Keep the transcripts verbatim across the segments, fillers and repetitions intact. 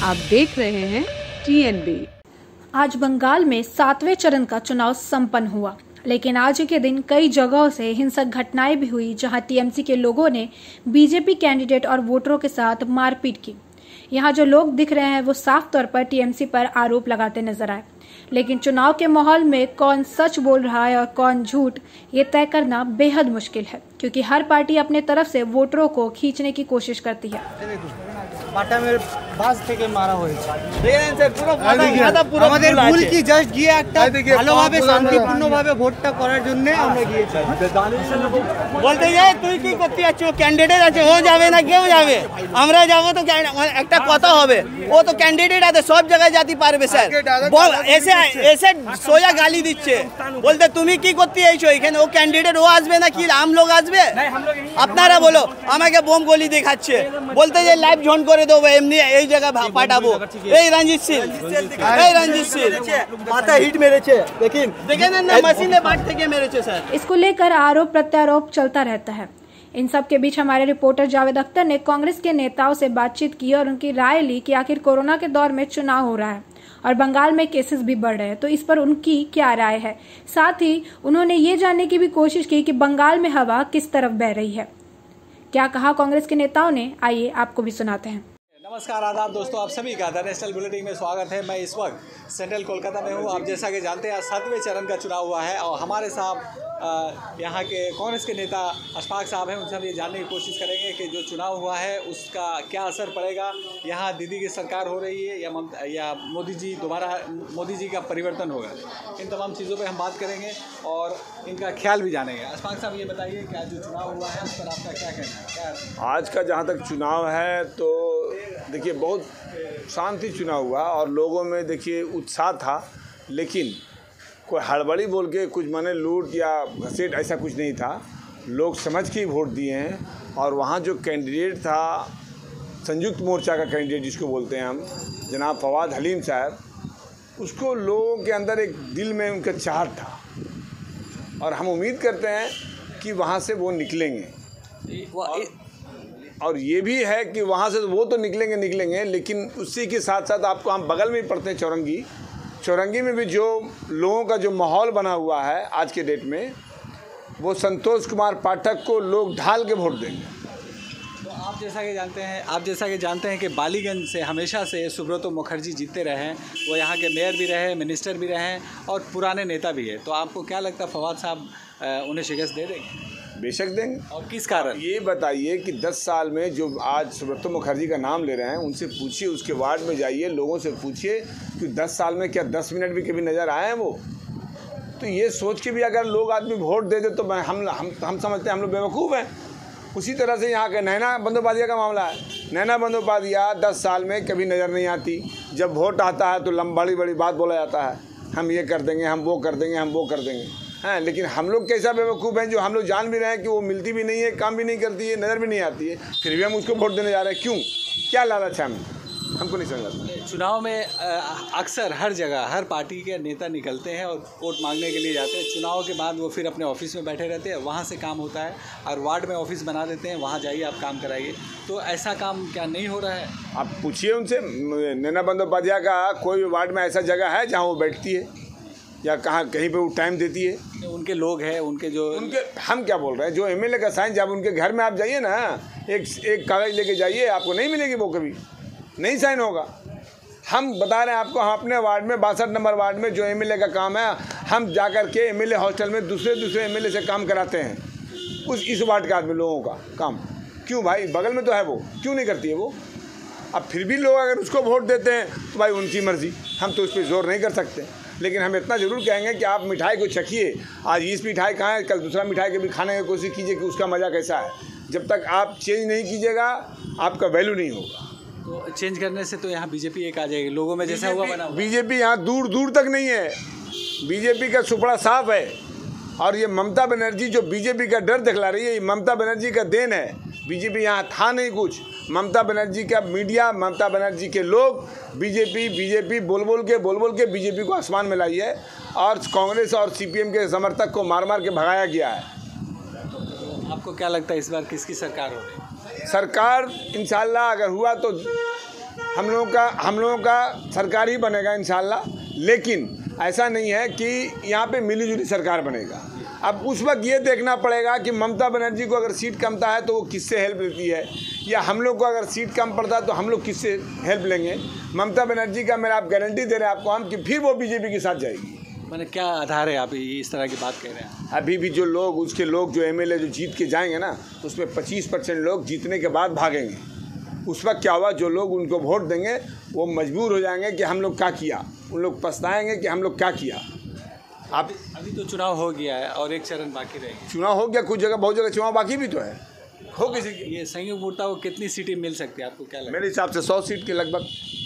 आप देख रहे हैं टीएनबी। आज बंगाल में सातवें चरण का चुनाव संपन्न हुआ, लेकिन आज के दिन कई जगहों से हिंसक घटनाएं भी हुई, जहां टीएमसी के लोगों ने बीजेपी कैंडिडेट और वोटरों के साथ मारपीट की। यहां जो लोग दिख रहे हैं वो साफ तौर पर टीएमसी पर आरोप लगाते नजर आए, लेकिन चुनाव के माहौल में कौन सच बोल रहा है और कौन झूठ, ये तय करना बेहद मुश्किल है, क्योंकि हर पार्टी अपने तरफ से वोटरों को खींचने की कोशिश करती है। বাটামের বাস থেকে মারা হয়েছে। দেখেন স্যার পুরো কথা পুরো আমাদের ভুল কি জাস্ট গিয়ে একটা ভালোভাবে শান্তিপূর্ণভাবে ভোটটা করার জন্য আমরা গিয়েছি। বলতে যায় তুই কি করতে যাচ্ছিস, ও ক্যান্ডিডেট আছে, ও যাবে না কেউ যাবে, আমরা যাব তো একটা কথা হবে, ও তো ক্যান্ডিডেট আছে সব জায়গায় যেতে পারবে স্যার। এসে এসে সোজা গালি দিচ্ছে, বলতে তুমি কি করতে যাচ্ছ এখানে, ও ক্যান্ডিডেট ও আসবে না কি আম লোক আসবে, আপনারা বলো। আমাকে বোম গলি দেখাচ্ছে, বলতে যে লাইভ ঝন করে দেবো এমনি এই জায়গা পাঠাবো। এই রঞ্জিত সিং এই রঞ্জিত সিং মাথা হিট মেরেছে, দেখেন দেখেন না मशीने बाट থেকে মেরেছে স্যার। इसको लेकर आरोप प्रत्यारोप चलता रहता है। इन सब के बीच हमारे रिपोर्टर जावेद अख्तर ने कांग्रेस के नेताओं से बातचीत की और उनकी राय ली कि आखिर कोरोना के दौर में चुनाव हो रहा है और बंगाल में केसेस भी बढ़ रहे हैं, तो इस पर उनकी क्या राय है। साथ ही उन्होंने ये जानने की भी कोशिश की कि बंगाल में हवा किस तरफ बह रही है। क्या कहा कांग्रेस के नेताओं ने, आइए आपको भी सुनाते हैं। नमस्कार, आदाब दोस्तों, आप सभी का द नेशनल बुलेटिन में स्वागत है। मैं इस वक्त सेंट्रल कोलकाता में हूँ। आप जैसा कि जानते हैं सातवें चरण का चुनाव हुआ है और हमारे साथ यहाँ के कांग्रेस के नेता अशफाक साहब हैं। उनसे हम ये जानने की कोशिश करेंगे कि जो चुनाव हुआ है उसका क्या असर पड़ेगा, यहाँ दीदी की सरकार हो रही है या या मोदी जी दोबारा मोदी जी का परिवर्तन होगा। इन तमाम चीज़ों पर हम बात करेंगे और इनका ख्याल भी जानेंगे। अशफाक साहब ये बताइए कि आज जो चुनाव हुआ है उस पर आपका क्या कहना है। क्या आज का जहाँ तक चुनाव है तो देखिए बहुत शांति चुनाव हुआ और लोगों में देखिए उत्साह था, लेकिन कोई हड़बड़ी बोल के कुछ माने लूट या घसीट ऐसा कुछ नहीं था। लोग समझ के ही वोट दिए हैं और वहाँ जो कैंडिडेट था संयुक्त मोर्चा का कैंडिडेट जिसको बोलते हैं हम, जनाब फवाद हलीम साहब, उसको लोगों के अंदर एक दिल में उनका चाहत था और हम उम्मीद करते हैं कि वहाँ से वो निकलेंगे। और, और ये भी है कि वहाँ से वो तो निकलेंगे निकलेंगे लेकिन उसी के साथ साथ आपको हम बगल में ही पड़ते हैं चौरंगी। चौरंगी में भी जो लोगों का जो माहौल बना हुआ है आज के डेट में, वो संतोष कुमार पाठक को लोग ढाल के वोट देंगे। तो आप जैसा कि जानते हैं आप जैसा कि जानते हैं कि बालीगंज से हमेशा से सुब्रतो मुखर्जी जीतते रहे हैं। वो यहाँ के मेयर भी रहे, मिनिस्टर भी रहे और पुराने नेता भी है। तो आपको क्या लगता है फवाद साहब उन्हें शिकस्त दे देंगे? बेशक देंगे। और किस कारण? ये बताइए कि दस साल में जो आज सुब्रतो मुखर्जी का नाम ले रहे हैं उनसे पूछिए, उसके वार्ड में जाइए, लोगों से पूछिए कि दस साल में क्या दस मिनट भी कभी नज़र आए हैं वो। तो ये सोच के भी अगर लोग आदमी वोट दे दे तो हम हम हम समझते हैं हम लोग बेवकूफ़ हैं। उसी तरह से यहाँ के नैना बंदोपाध्याय का मामला है। नैना बंदोपाध्याय दस साल में कभी नज़र नहीं आती, जब वोट आता है तो लंबी बड़ी बड़ी बात बोला जाता है, हम ये कर देंगे, हम वो कर देंगे, हम वो कर देंगे। हाँ, लेकिन हम लोग कैसा बेवकूफ़ हैं जो हम लोग जान भी रहे हैं कि वो मिलती भी नहीं है, काम भी नहीं करती है, नज़र भी नहीं आती है, फिर भी हम उसको वोट देने जा रहे हैं। क्यों? क्या लालच है हमें? हमको नहीं समझ आता। चुनाव में अक्सर हर जगह हर पार्टी के नेता निकलते हैं और वोट मांगने के लिए जाते हैं। चुनाव के बाद वो फिर अपने ऑफिस में बैठे रहते हैं, वहाँ से काम होता है और वार्ड में ऑफिस बना देते हैं, वहाँ जाइए आप काम कराइए। तो ऐसा काम क्या नहीं हो रहा है? आप पूछिए उनसे। नैना बंदोपाध्याय का कोई भी वार्ड में ऐसा जगह है जहाँ वो बैठती है या कहाँ कहीं पे वो टाइम देती है? उनके लोग हैं, उनके जो उनके हम क्या बोल रहे हैं, जो एमएलए का साइन, जब उनके घर में आप जाइए ना, एक एक कागज़ लेके जाइए, आपको नहीं मिलेगी वो, कभी नहीं साइन होगा। हम बता रहे हैं आपको, हम अपने वार्ड में बासठ नंबर वार्ड में जो एमएलए का काम है, हम जा कर के एमएलए हॉस्टल में दूसरे दूसरे एमएलए से काम कराते हैं उस इस वार्ड के आदमी लोगों का काम। क्यों भाई, बगल में तो है वो, क्यों नहीं करती है वो? अब फिर भी लोग अगर उसको वोट देते हैं तो भाई उनकी मर्ज़ी, हम तो उस पर जोर नहीं कर सकते। लेकिन हम इतना ज़रूर कहेंगे कि आप मिठाई को चखिए, आज इस मिठाई कहाँ है, कल दूसरा मिठाई के भी खाने की कोशिश कीजिए कि उसका मज़ा कैसा है। जब तक आप चेंज नहीं कीजिएगा आपका वैल्यू नहीं होगा। तो चेंज करने से तो यहाँ बीजेपी एक आ जाएगी, लोगों में जैसा हुआ बना। बीजेपी यहाँ दूर दूर तक नहीं है, बीजेपी का सुपड़ा साफ है और ये ममता बनर्जी जो बीजेपी का डर दिखला रही है, ये ममता बनर्जी का देन है। बीजेपी यहाँ था नहीं कुछ, ममता बनर्जी का मीडिया, ममता बनर्जी के लोग बीजेपी बीजेपी बोल बोल के बोल बोल के बीजेपी को आसमान में लाई है और कांग्रेस और सीपीएम के समर्थक को मार मार के भगाया गया है। आपको क्या लगता है इस बार किसकी सरकार होगी? सरकार इंशाल्लाह अगर हुआ तो हम लोगों का हम लोगों का सरकार ही बनेगा इंशाल्लाह, लेकिन ऐसा नहीं है कि यहाँ पे मिलीजुली सरकार बनेगा। अब उस वक्त ये देखना पड़ेगा कि ममता बनर्जी को अगर सीट कमता है तो वो किससे हेल्प लेती है, या हम लोग को अगर सीट कम पड़ता है तो हम लोग किससे हेल्प लेंगे। ममता बनर्जी का मेरा आप गारंटी दे रहे हैं आपको हम कि फिर वो बीजेपी के साथ जाएगी। मैंने क्या आधार है आप इस तरह की बात कह रहे हैं? अभी भी जो लोग उसके लोग जो एमएलए जो जीत के जाएंगे ना, उसमें पच्चीस परसेंट लोग जीतने के बाद भागेंगे। उस वक्त क्या हुआ, जो लोग उनको वोट देंगे वो मजबूर हो जाएंगे कि हम लोग क्या किया, उन लोग पछताएंगे कि हम लोग क्या किया। आप अभी तो चुनाव हो गया है और एक चरण बाकी रहेगी। चुनाव हो गया, कुछ जगह बहुत जगह चुनाव बाकी भी तो है, हो किसी की। ये संयुक्त मोर्चा को कितनी सीटें मिल सकती है आपको क्या लगता है? मेरे हिसाब से सौ सीट के लगभग।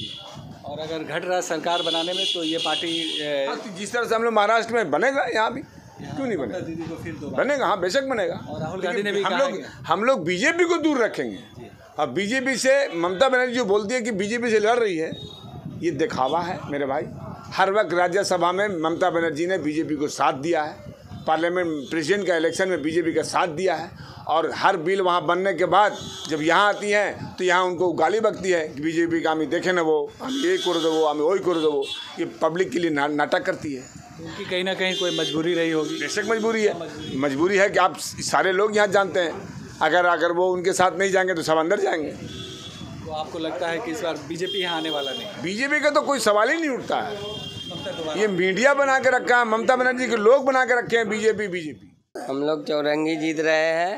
और अगर घट रहा सरकार बनाने में तो ये पार्टी ए, हाँ, तो जिस तरह से हम लोग महाराष्ट्र में बनेगा, यहाँ भी क्यों नहीं बनेगा, दीदी को फिर दोबारा बनेगा। हाँ बेशक बनेगा। और राहुल गांधी ने भी हम कहा लोग है हम लोग बीजेपी को दूर रखेंगे। अब बीजेपी से ममता बनर्जी जो बोलती है कि बीजेपी से लड़ रही है, ये दिखावा है मेरे भाई। हर वक्त राज्यसभा में ममता बनर्जी ने बीजेपी को साथ दिया है, पार्लियामेंट प्रेसिडेंट का इलेक्शन में बीजेपी का साथ दिया है, और हर बिल वहाँ बनने के बाद जब यहाँ आती हैं तो यहाँ उनको गाली बकती है कि बीजेपी का हमें देखे न वो हम ये कर दो हमें वही कर दो। ये पब्लिक के लिए ना, नाटक करती है। उनकी कहीं ना कहीं कोई मजबूरी रही होगी। बेशक मजबूरी है, मजबूरी है कि आप सारे लोग यहाँ जानते हैं, अगर अगर वो उनके साथ नहीं जाएंगे तो सब अंदर जाएंगे। तो आपको लगता है कि इस बार बीजेपी यहाँ आने वाला नहीं? बीजेपी का तो कोई सवाल ही नहीं उठता है। ये मीडिया बना के रखा है, ममता बनर्जी के लोग बना के रखे हैं बीजेपी बीजेपी। हम लोग चौरंगी जीत रहे हैं।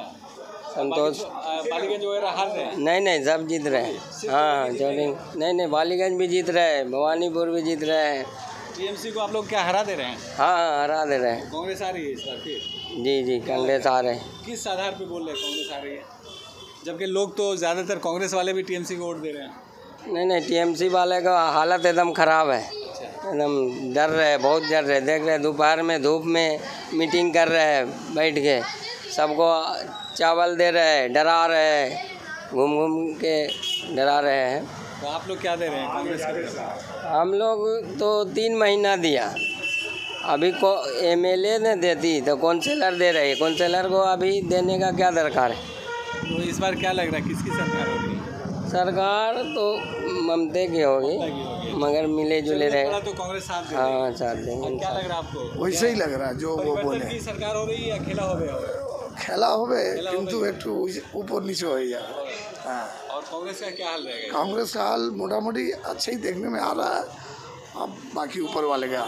संतोष बालीगंज वगैरह हार रहे हैं? नहीं नहीं सब जीत रहे हैं। हाँ चौरंगी नहीं नहीं बालीगंज भी जीत रहे हैं, भवानीपुर भी जीत रहे हैं। टीएमसी को आप लोग क्या हरा दे रहे हैं? हाँ हाँ हरा दे रहे हैं। कांग्रेस आ रही है इस बार फिर? जी जी कांग्रेस आ रहे हैं। किस आधार पे बोल रहे हैं कांग्रेस आ रही है, जबकि लोग तो ज़्यादातर कांग्रेस वाले भी टीएमसी को वोट दे रहे हैं? नहीं नहीं टीएमसी वाले का हालत एकदम ख़राब है, एकदम डर रहे, बहुत डर रहे। देख रहे दोपहर में धूप में मीटिंग कर रहे हैं बैठ के, सबको चावल दे रहे हैं, डरा रहे हैं, घूम घूम के डरा रहे हैं। तो आप लोग क्या दे रहे हैं कांग्रेस के? हम लोग तो तीन महीना दिया, अभी को एमएलए ने देती तो काउंसिलर दे रहे, काउंसिलर को अभी देने का क्या दरकार है। तो इस बार क्या लग रहा है किसकी सरकार होगी? सरकार तो ममते की होगी, मगर मिले जुले रहे तो कांग्रेस साथ दे हाँ साथ देंगे। क्या लग रहा है आपको? वैसे ही लग रहा है जो वो बोले, की सरकार हो रही है या खेला हो गया? खेला होबे किंतु একটু ऊपर नीचे हो गया। हाँ और कांग्रेस का क्या हाल रहेगा? कांग्रेस का हाल मोटा मोटी अच्छा ही देखने में आ रहा है, अब बाकी ऊपर वाले का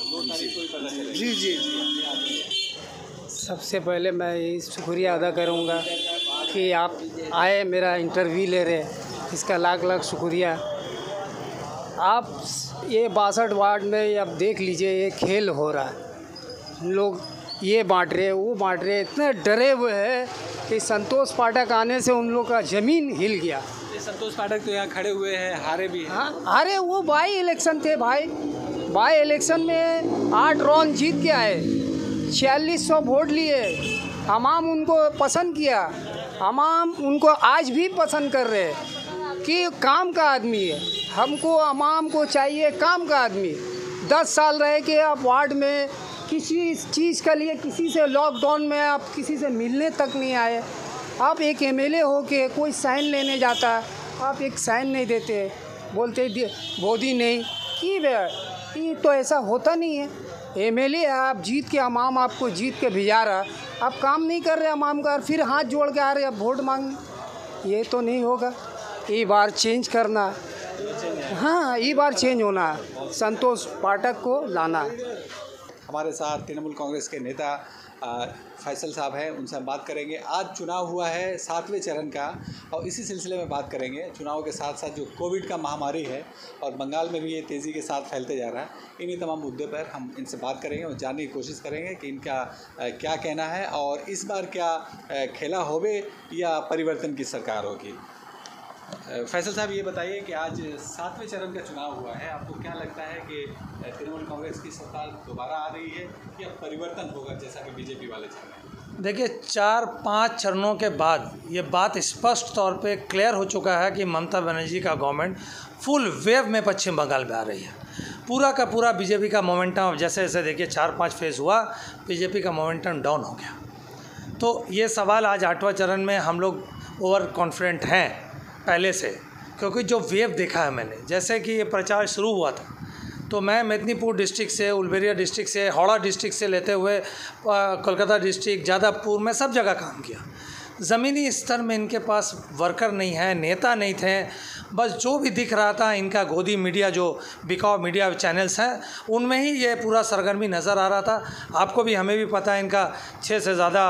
जी जी जी। सबसे पहले मैं यही शुक्रिया अदा करूंगा कि आप आए मेरा इंटरव्यू ले रहे, इसका लाख लाख शुक्रिया। आप ये बासठ वार्ड में अब देख लीजिए ये खेल हो रहा है, लोग ये बांट रहे वो बांट रहे, इतने डरे हुए हैं कि संतोष पाठक आने से उन लोग का ज़मीन हिल गया। ये संतोष पाठक तो यहाँ खड़े हुए हैं, हारे भी हैं। हाँ अरे वो बाई इलेक्शन थे भाई, बाई इलेक्शन में आठ राउंड जीत के आए, छियालीस सौ वोट लिए, हमाम उनको पसंद किया, हमाम उनको आज भी पसंद कर रहे हैं कि काम का आदमी है। हमको हमाम को चाहिए काम का आदमी। दस साल रहे कि आप वार्ड में किसी चीज़ के लिए किसी से लॉकडाउन में आप किसी से मिलने तक नहीं आए। आप एक एमएलए हो के कोई साइन लेने जाता, आप एक साइन नहीं देते, बोलते मोदी नहीं कि ये तो ऐसा होता नहीं है। एमएलए आप जीत के अमाम आपको जीत के भिजा रहा, आप काम नहीं कर रहे अमाम का, फिर हाथ जोड़ के आ रहे आप वोट मांगने, ये तो नहीं होगा। ये बार चेंज करना, हाँ ये बार चेंज होना है, संतोष पाठक को लाना है। हमारे साथ तृणमूल कांग्रेस के नेता फैसल साहब हैं, उनसे हम बात करेंगे। आज चुनाव हुआ है सातवें चरण का, और इसी सिलसिले में बात करेंगे। चुनाव के साथ साथ जो कोविड का महामारी है और बंगाल में भी ये तेज़ी के साथ फैलते जा रहा है, इन्हीं तमाम मुद्दे पर हम इनसे बात करेंगे और जानने की कोशिश करेंगे कि इनका क्या कहना है और इस बार क्या खेला होवे या परिवर्तन की सरकार होगी। फैसल साहब ये बताइए कि आज सातवें चरण का चुनाव हुआ है, आपको क्या लगता है कि तृणमूल कांग्रेस की सरकार दोबारा आ रही है या परिवर्तन होगा जैसा कि बीजेपी वाले चाह रहे हैं? देखिए, चार पाँच चरणों के बाद ये बात स्पष्ट तौर पे क्लियर हो चुका है कि ममता बनर्जी का गवर्नमेंट फुल वेव में पश्चिम बंगाल में आ रही है। पूरा का पूरा बीजेपी का मोमेंटम, जैसे जैसे देखिए चार पाँच फेज़ हुआ, बीजेपी का मोमेंटम डाउन हो गया। तो ये सवाल आज आठवां चरण में हम लोग ओवर कॉन्फिडेंट हैं पहले से क्योंकि जो वेव देखा है मैंने, जैसे कि ये प्रचार शुरू हुआ था तो मैं मेदिनीपुर डिस्ट्रिक्ट से, उलबेरिया डिस्ट्रिक्ट से, हावड़ा डिस्ट्रिक्ट से लेते हुए कोलकाता डिस्ट्रिक्ट, जादवपुर में सब जगह काम किया। ज़मीनी स्तर में इनके पास वर्कर नहीं है, नेता नहीं थे, बस जो भी दिख रहा था इनका गोदी मीडिया, जो बिकाऊ मीडिया चैनल्स हैं, उनमें ही ये पूरा सरगर्मी नज़र आ रहा था। आपको भी, हमें भी पता है, इनका छः से ज़्यादा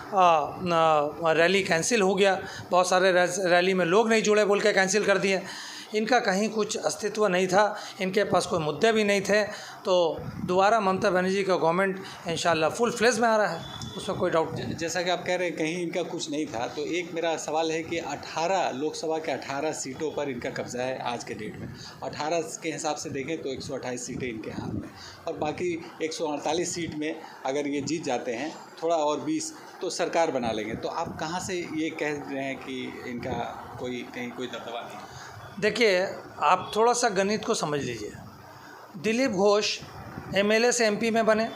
रैली कैंसिल हो गया, बहुत सारे रैली में लोग नहीं जुड़े बोल के कैंसिल कर दिए। इनका कहीं कुछ अस्तित्व नहीं था, इनके पास कोई मुद्दे भी नहीं थे। तो दोबारा ममता बनर्जी का गवर्नमेंट इंशाल्लाह फुल फ्लेज में आ रहा है, उसमें कोई डाउट नहीं। जैसा कि आप कह रहे हैं कहीं इनका कुछ नहीं था, तो एक मेरा सवाल है कि अठारह लोकसभा के अठारह सीटों पर इनका कब्जा है आज के डेट में। अठारह के हिसाब से देखें तो एक सौ अट्ठाईस सीटें इनके हाथ में, और बाकी एक सौ अड़तालीस सीट में अगर ये जीत जाते हैं, थोड़ा और बीस तो सरकार बना लेंगे। तो आप कहाँ से ये कह रहे हैं कि इनका कोई कहीं कोई दबदबा नहीं? देखिए, आप थोड़ा सा गणित को समझ लीजिए। दिलीप घोष एमएलए से एमपी में बने,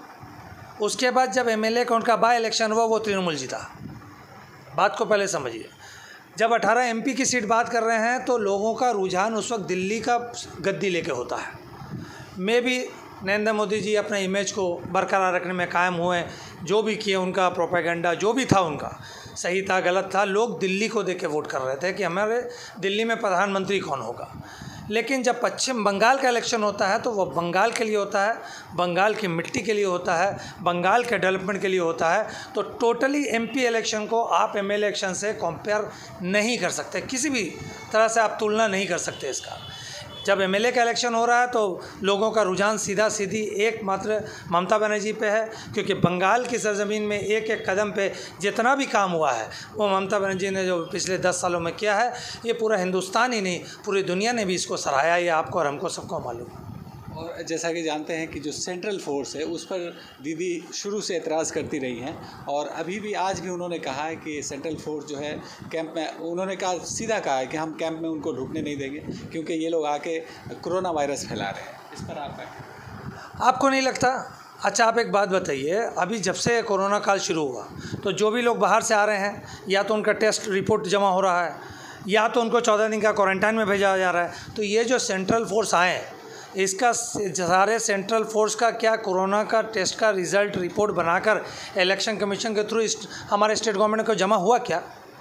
उसके बाद जब एमएलए का उनका बाय इलेक्शन हुआ वो तृणमूल जीता। बात को पहले समझिए। जब अठारह एमपी की सीट बात कर रहे हैं तो लोगों का रुझान उस वक्त दिल्ली का गद्दी लेके होता है। मे भी नरेंद्र मोदी जी अपने इमेज को बरकरार रखने में कायम हुए, जो भी किए, उनका प्रोपेगेंडा जो भी था उनका सही था गलत था, लोग दिल्ली को देख के वोट कर रहे थे कि हमारे दिल्ली में प्रधानमंत्री कौन होगा। लेकिन जब पश्चिम बंगाल का इलेक्शन होता है तो वह बंगाल के लिए होता है, बंगाल की मिट्टी के लिए होता है, बंगाल के डेवलपमेंट के लिए होता है। तो टोटली एमपी इलेक्शन को आप एमएलए इलेक्शन से कंपेयर नहीं कर सकते, किसी भी तरह से आप तुलना नहीं कर सकते इसका। जब एमएलए का इलेक्शन हो रहा है तो लोगों का रुझान सीधा सीधी एकमात्र ममता बनर्जी पे है, क्योंकि बंगाल की सरजमीन में एक एक कदम पे जितना भी काम हुआ है वो ममता बनर्जी ने जो पिछले दस सालों में किया है, ये पूरा हिंदुस्तान ही नहीं पूरी दुनिया ने भी इसको सराहा। ये आपको और हमको सबको मालूम है। और जैसा कि जानते हैं कि जो सेंट्रल फोर्स है उस पर दीदी शुरू से एतराज़ करती रही हैं, और अभी भी आज भी उन्होंने कहा है कि सेंट्रल फोर्स जो है कैंप में, उन्होंने कहा सीधा कहा है कि हम कैंप में उनको ढुकने नहीं देंगे क्योंकि ये लोग आके कोरोना वायरस फैला रहे हैं। इस पर आपका, आपको नहीं लगता? अच्छा, आप एक बात बताइए, अभी जब से कोरोना काल शुरू हुआ तो जो भी लोग बाहर से आ रहे हैं, या तो उनका टेस्ट रिपोर्ट जमा हो रहा है, या तो उनको चौदह दिन का क्वारंटाइन में भेजा जा रहा है। तो ये जो सेंट्रल फोर्स आए, इसका सारे सेंट्रल फोर्स का क्या कोरोना का टेस्ट का रिज़ल्ट रिपोर्ट बनाकर इलेक्शन कमीशन के थ्रू हमारे स्टेट गवर्नमेंट को जमा हुआ क्या?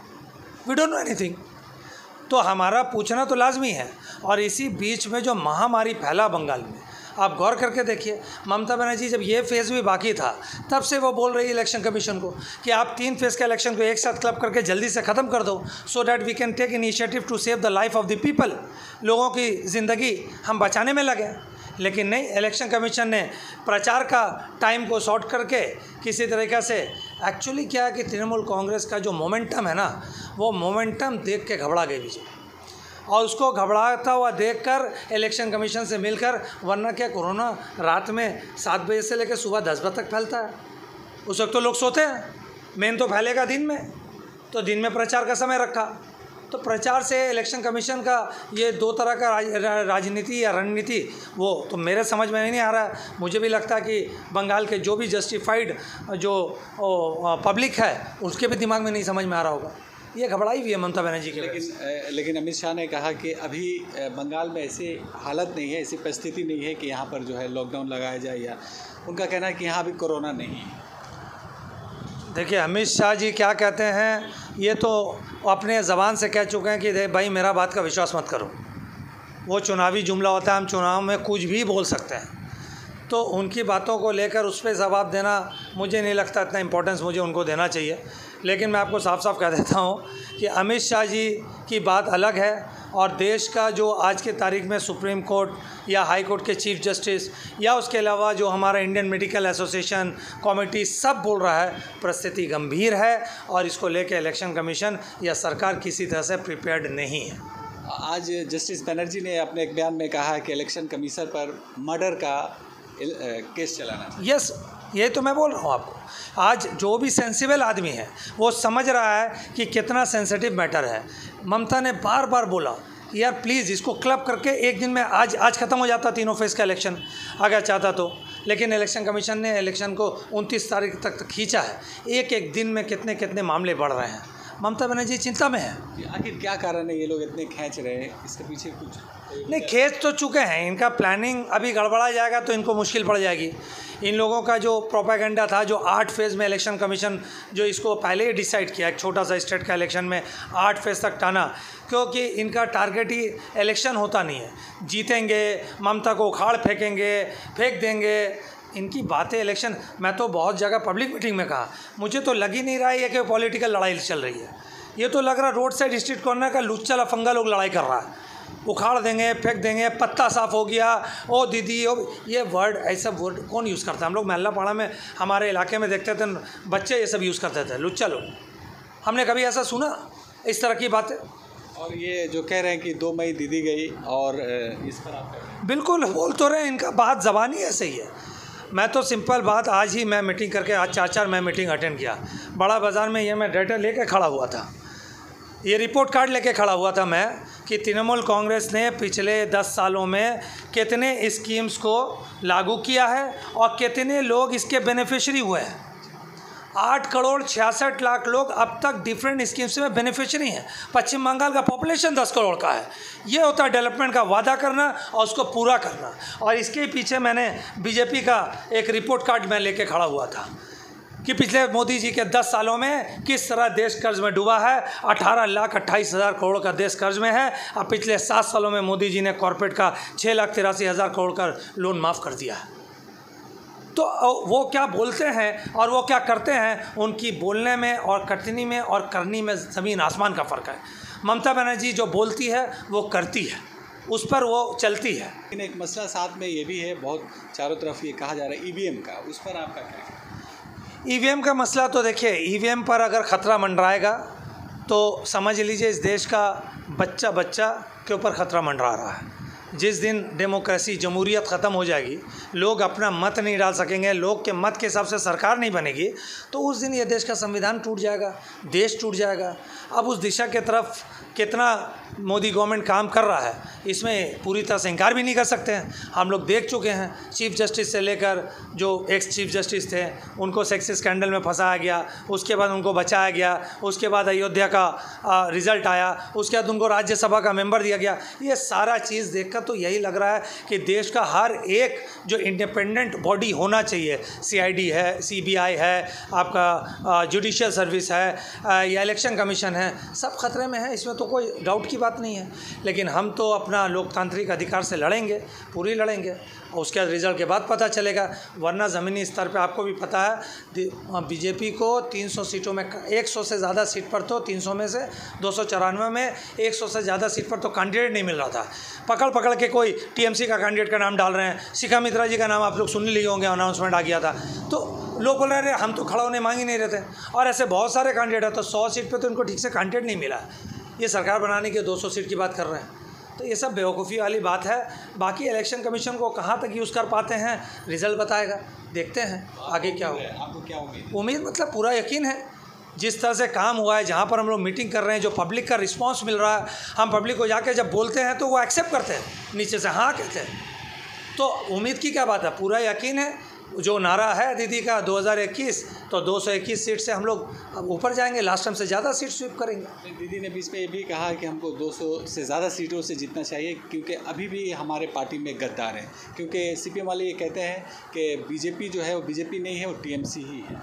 We don't know anything. तो हमारा पूछना तो लाजमी है। और इसी बीच में जो महामारी फैला बंगाल में, आप गौर करके देखिए, ममता बनर्जी जब ये फेज़ भी बाकी था तब से वो बोल रही है इलेक्शन कमीशन को कि आप तीन फेज़ के इलेक्शन को एक साथ क्लब करके जल्दी से ख़त्म कर दो, so that we can take initiative to save the life of the people. लोगों की ज़िंदगी हम बचाने में लगे। लेकिन नहीं, इलेक्शन कमीशन ने प्रचार का टाइम को शॉर्ट करके किसी तरीक़े से, एक्चुअली क्या है कि तृणमूल कांग्रेस का जो मोमेंटम है ना, वो मोमेंटम देख के घबरा गई बीजेपी, और उसको घबराता हुआ देखकर इलेक्शन कमीशन से मिलकर, वरना क्या कोरोना रात में सात बजे से लेकर सुबह दस बजे तक फैलता है, उस वक्त तो लोग सोते हैं। मेन तो फैलेगा दिन में, तो दिन में प्रचार का समय रखा। तो प्रचार से इलेक्शन कमीशन का ये दो तरह का राज, राजनीति या रणनीति, वो तो मेरे समझ में नहीं आ रहा है। मुझे भी लगता है कि बंगाल के जो भी जस्टिफाइड जो ओ, पब्लिक है उसके भी दिमाग में नहीं समझ में आ रहा होगा। ये घबराई हुई है ममता बनर्जी की। लेकिन लेकिन अमित शाह ने कहा कि अभी बंगाल में ऐसी हालत नहीं है, ऐसी परिस्थिति नहीं है कि यहाँ पर जो है लॉकडाउन लगाया जाए, या उनका कहना है कि यहाँ अभी कोरोना नहीं है। देखिए, अमित शाह जी क्या कहते हैं, ये तो अपने ज़बान से कह चुके हैं कि भाई मेरा बात का विश्वास मत करो। वो चुनावी जुमला होता है, हम चुनाव में कुछ भी बोल सकते हैं। तो उनकी बातों को लेकर उस पर जवाब देना मुझे नहीं लगता इतना इम्पोर्टेंस मुझे उनको देना चाहिए। लेकिन मैं आपको साफ साफ कह देता हूँ कि अमित शाह जी की बात अलग है, और देश का जो आज के तारीख में सुप्रीम कोर्ट या हाई कोर्ट के चीफ जस्टिस, या उसके अलावा जो हमारा इंडियन मेडिकल एसोसिएशन कमेटी सब बोल रहा है, परिस्थिति गंभीर है, और इसको लेकर इलेक्शन कमीशन या सरकार किसी तरह से प्रिपेयर्ड नहीं है। आज जस्टिस बनर्जी ने अपने एक बयान में कहा कि इलेक्शन कमीशन पर मर्डर का केस चलाना। यस, ये तो मैं बोल रहा हूँ आपको। आज जो भी सेंसिबल आदमी है वो समझ रहा है कि कितना सेंसिटिव मैटर है। ममता ने बार बार बोला कि यार प्लीज़ इसको क्लब करके एक दिन में आज आज ख़त्म हो जाता तीनों फेज़ का इलेक्शन अगर चाहता तो। लेकिन इलेक्शन कमीशन ने इलेक्शन को उनतीस तारीख तक, तक खींचा है। एक एक दिन में कितने कितने मामले बढ़ रहे हैं। ममता बनर्जी चिंता में है। आखिर क्या कारण है ये लोग इतने खींच रहे हैं, इसके पीछे कुछ नहीं, खेच तो चुके हैं, इनका प्लानिंग अभी गड़बड़ा जाएगा तो इनको मुश्किल पड़ जाएगी। इन लोगों का जो प्रोपेगेंडा था, जो आठ फेज़ में इलेक्शन कमीशन जो इसको पहले ही डिसाइड किया, एक छोटा सा स्टेट का इलेक्शन में आठ फेज़ तक टाना, क्योंकि इनका टारगेट ही इलेक्शन होता नहीं है। जीतेंगे, ममता को उखाड़ फेंकेंगे, फेंक देंगे, इनकी बातें इलेक्शन। मैं तो बहुत जगह पब्लिक मीटिंग में कहा, मुझे तो लग ही नहीं रहा है कि पॉलिटिकल लड़ाई चल रही है। ये तो लग रहा रोड साइड स्ट्रीट कॉर्नर का लुच्चा लफंगा लोग लड़ाई कर रहा है। उखाड़ देंगे, फेंक देंगे, पत्ता साफ हो गया, ओ दीदी, ओ ये वर्ड, ऐसा वर्ड कौन यूज़ करता है? हम लोग महल्ला पाड़ा में हमारे इलाके में देखते थे, बच्चे ये सब यूज़ करते थे, लुच्चा लोग। हमने कभी ऐसा सुना इस तरह की बातें? और ये जो कह रहे हैं कि दो मई दीदी गई, और इस पर आप बिल्कुल बोल तो रहे हैं, इनका बात ज़बानी ऐसे ही है। मैं तो सिंपल बात, आज ही मैं मीटिंग करके, आज चार चार मैं मीटिंग अटेंड किया बड़ा बाज़ार में। ये मैं डाटा लेके खड़ा हुआ था, ये रिपोर्ट कार्ड लेके खड़ा हुआ था मैं, कि तृणमूल कांग्रेस ने पिछले दस सालों में कितने स्कीम्स को लागू किया है और कितने लोग इसके बेनिफिशियरी हुए हैं। आठ करोड़ छियासठ लाख लोग अब तक डिफरेंट स्कीम्स में बेनिफिशियरी हैं। पश्चिम बंगाल का पॉपुलेशन दस करोड़ का है। ये होता है डेवलपमेंट का वादा करना और उसको पूरा करना। और इसके पीछे मैंने बीजेपी का एक रिपोर्ट कार्ड में लेके खड़ा हुआ था कि पिछले मोदी जी के दस सालों में किस तरह देश कर्ज में डूबा है। अठारह लाख अट्ठाईस हज़ार करोड़ का देश कर्ज में है। अब पिछले सात सालों में मोदी जी ने कॉर्पोरेट का छः लाख तिरासी हज़ार करोड़ का लोन माफ़ कर दिया है। तो वो क्या बोलते हैं और वो क्या करते हैं, उनकी बोलने में और कटनी में और करनी में ज़मीन आसमान का फ़र्क है। ममता बनर्जी जो बोलती है वो करती है, उस पर वो चलती है। लेकिन एक मसला साथ में ये भी है, बहुत चारों तरफ ये कहा जा रहा है ईवीएम का, उस पर आपका क्या? ईवीएम का मसला तो देखिए, ईवीएम पर अगर ख़तरा मंडराएगा तो समझ लीजिए इस देश का बच्चा बच्चा के ऊपर ख़तरा मंडरा रहा है। जिस दिन डेमोक्रेसी, जमहूरियत ख़त्म हो जाएगी, लोग अपना मत नहीं डाल सकेंगे, लोग के मत के हिसाब से सरकार नहीं बनेगी, तो उस दिन ये देश का संविधान टूट जाएगा, देश टूट जाएगा। अब उस दिशा के तरफ कितना मोदी गवर्नमेंट काम कर रहा है, इसमें पूरी तरह से इनकार भी नहीं कर सकते हैं। हम लोग देख चुके हैं, चीफ जस्टिस से लेकर जो एक्स चीफ जस्टिस थे उनको सेक्सी स्कैंडल में फंसाया गया, उसके बाद उनको बचाया गया, उसके बाद अयोध्या का आ, रिज़ल्ट आया, उसके बाद उनको राज्यसभा का मेंबर दिया गया। ये सारा चीज़ देखकर तो यही लग रहा है कि देश का हर एक जो इंडिपेंडेंट बॉडी होना चाहिए, सीआईडी है, सीबीआई है, आपका जुडिशियल सर्विस है या इलेक्शन कमीशन है, सब खतरे में है। इसमें तो कोई डाउट की बात नहीं है। लेकिन हम तो अपना लोकतांत्रिक अधिकार से लड़ेंगे, पूरी लड़ेंगे, और उसके बाद रिजल्ट के बाद पता चलेगा। वरना ज़मीनी स्तर पे आपको भी पता है, बीजेपी को तीन सौ सीटों में, सौ से ज़्यादा सीट पर तो तीन सौ में से दो सौ चौरानवे में सौ से ज़्यादा सीट पर तो कैंडिडेट नहीं मिल रहा था। पकड़ पकड़ के कोई टीएमसी का कैंडिडेट का नाम डाल रहे हैं। शिखा मित्रा जी का नाम आप लोग सुन लिए होंगे, अनाउंसमेंट आ गया था, तो लोग बोल रहे हैं हम तो खड़ा होने मांग ही नहीं रहे थे। और ऐसे बहुत सारे कैंडिडेट हैं, तो सौ सीट पर तो इनको ठीक से कैंडिडेट नहीं मिला। ये सरकार बनाने के दो सौ सीट की बात कर रहे हैं, तो ये सब बेवकूफ़ी वाली बात है। बाकी इलेक्शन कमीशन को कहाँ तक यूज़ कर पाते हैं, रिजल्ट बताएगा, देखते हैं आगे क्या होगा। आपको क्या उम्मीद? उम्मीद मतलब पूरा यकीन है, जिस तरह से काम हुआ है, जहाँ पर हम लोग मीटिंग कर रहे हैं, जो पब्लिक का रिस्पांस मिल रहा है, हम पब्लिक को जाके जब बोलते हैं तो वो एक्सेप्ट करते हैं, नीचे से हाँ कहते हैं, तो उम्मीद की क्या बात है, पूरा यकीन है। जो नारा है दीदी का दो हज़ार इक्कीस, तो दो सौ इक्कीस सीट से हम लोग ऊपर जाएंगे, लास्ट टाइम से ज़्यादा सीट स्वीप करेंगे। दीदी ने बीच में ये भी कहा कि हमको दो सौ से ज़्यादा सीटों से जीतना चाहिए, क्योंकि अभी भी हमारे पार्टी में गद्दार हैं, क्योंकि सीपीएम वाले ये कहते हैं कि बीजेपी जो है वो बीजेपी नहीं है, वो टीएमसी ही है।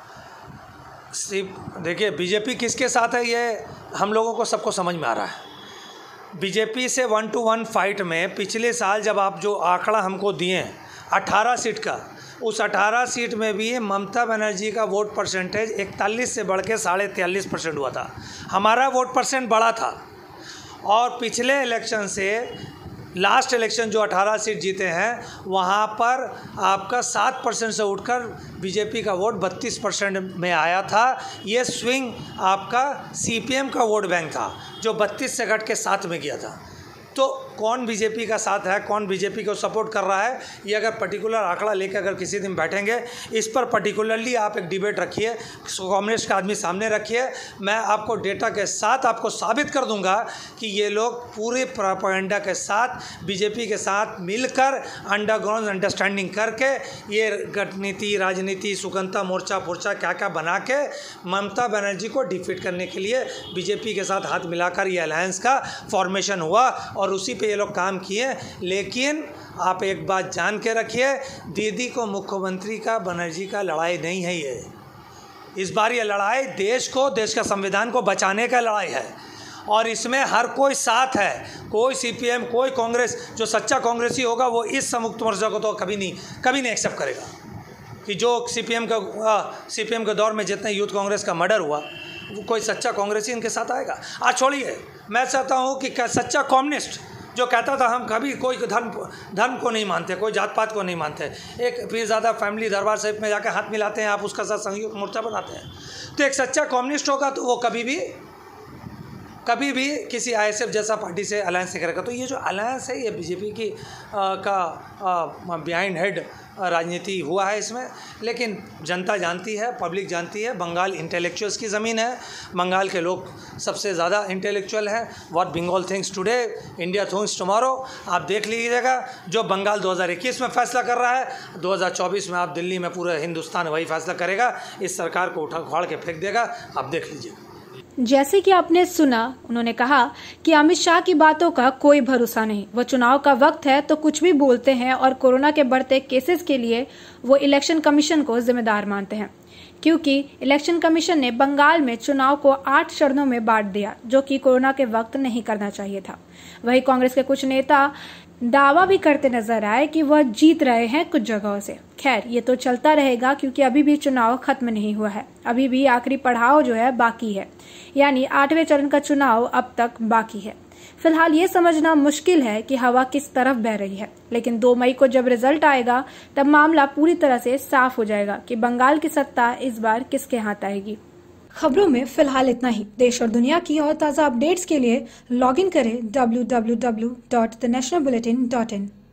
सिर्फ देखिए, बीजेपी किसके साथ है ये हम लोगों को सबको समझ में आ रहा है। बीजेपी से वन टू वन फाइट में पिछले साल जब आप जो आंकड़ा हमको दिए अठारह सीट का, उस अठारह सीट में भी ममता बनर्जी का वोट परसेंटेज इकतालीस से बढ़ के साढ़े तियालीस परसेंट हुआ था। हमारा वोट परसेंट बढ़ा था। और पिछले इलेक्शन से लास्ट इलेक्शन जो अठारह सीट जीते हैं, वहाँ पर आपका सात परसेंट से उठकर बीजेपी का वोट बत्तीस परसेंट में आया था। ये स्विंग आपका सीपीएम का वोट बैंक था, जो बत्तीस से घट के सात में गया था। तो कौन बीजेपी का साथ है, कौन बीजेपी को सपोर्ट कर रहा है, ये अगर पर्टिकुलर आंकड़ा लेकर अगर किसी दिन बैठेंगे, इस पर पर्टिकुलरली आप एक डिबेट रखिए, कम्युनिस्ट का आदमी सामने रखिए, मैं आपको डेटा के साथ आपको साबित कर दूंगा कि ये लोग पूरे प्रोपेगेंडा के साथ बीजेपी के साथ मिलकर अंडरग्राउंड अंडरस्टैंडिंग करके ये गठनीति राजनीति सुगंता मोर्चा फोर्चा क्या क्या बना के ममता बनर्जी को डिफीट करने के लिए बीजेपी के साथ हाथ मिलाकर ये अलायंस का फॉर्मेशन हुआ और उसी पे ये लोग काम किए। लेकिन आप एक बात जान के रखिए, दीदी को मुख्यमंत्री का बनर्जी का लड़ाई नहीं है ये। इस बार ये लड़ाई देश को, देश का संविधान को बचाने का लड़ाई है और इसमें हर कोई साथ है। कोई सीपीएम, कोई कांग्रेस, जो सच्चा कांग्रेसी होगा वो इस संयुक्त मोर्चा को तो कभी नहीं कभी नहीं एक्सेप्ट करेगा कि जो सीपीएम का सीपीएम के दौर में जितने यूथ कांग्रेस का मर्डर हुआ, वो कोई सच्चा कांग्रेसी इनके साथ आएगा। आज छोड़िए, मैं चाहता हूँ कि सच्चा कम्युनिस्ट जो कहता था हम कभी कोई धर्म धर्म को नहीं मानते, कोई जात पात को नहीं मानते, एक पीरजादा फैमिली दरबार साहिब में जाकर हाथ मिलाते हैं, आप उसका साथ संयुक्त मोर्चा बनाते हैं, तो एक सच्चा कम्युनिस्ट होगा तो वो कभी भी कभी भी किसी आईएसएफ जैसा पार्टी से अलायंस नहीं करेगा। तो ये जो अलायंस है ये बीजेपी की आ, का बिहाइंड हेड राजनीति हुआ है इसमें। लेकिन जनता जानती है, पब्लिक जानती है, बंगाल इंटेलेक्चुअल्स की ज़मीन है, बंगाल के लोग सबसे ज़्यादा इंटेलेक्चुअल हैं। What Bengal thinks today, India thinks tomorrow. आप देख लीजिएगा, जो बंगाल दो हज़ार इक्कीस में फैसला कर रहा है, दो हज़ार चौबीस में आप दिल्ली में पूरा हिंदुस्तान वही फैसला करेगा, इस सरकार को उठा उखाड़ के फेंक देगा। आप देख लीजिए। जैसे कि आपने सुना, उन्होंने कहा कि अमित शाह की बातों का कोई भरोसा नहीं, वो चुनाव का वक्त है तो कुछ भी बोलते हैं और कोरोना के बढ़ते केसेस के लिए वो इलेक्शन कमीशन को जिम्मेदार मानते हैं, क्योंकि इलेक्शन कमीशन ने बंगाल में चुनाव को आठ चरणों में बांट दिया, जो कि कोरोना के वक्त नहीं करना चाहिए था। वहीं कांग्रेस के कुछ नेता दावा भी करते नजर आए कि वह जीत रहे हैं कुछ जगहों से। खैर, ये तो चलता रहेगा क्योंकि अभी भी चुनाव खत्म नहीं हुआ है, अभी भी आखिरी पड़ाव जो है बाकी है, यानी आठवें चरण का चुनाव अब तक बाकी है। फिलहाल ये समझना मुश्किल है कि हवा किस तरफ बह रही है, लेकिन दो मई को जब रिजल्ट आएगा तब मामला पूरी तरह से साफ हो जाएगा कि बंगाल की सत्ता इस बार किसके हाथ आएगी। खबरों में फिलहाल इतना ही। देश और दुनिया की और ताज़ा अपडेट्स के लिए लॉग इन करें W W W dot the national bulletin dot in.